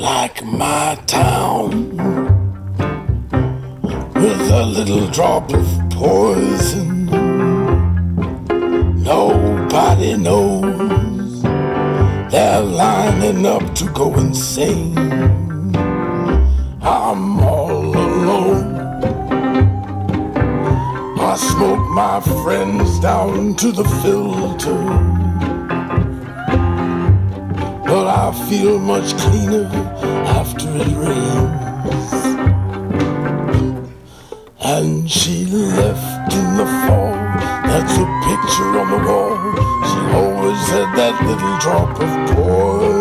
like my town, with a little drop of poison. Nobody knows, they're lining up to go insane. I'm all alone, I smoke my friends down to the filter, but I feel much cleaner after it rains. And she left in the fall, that's a picture on the wall. She always had that little drop of poison.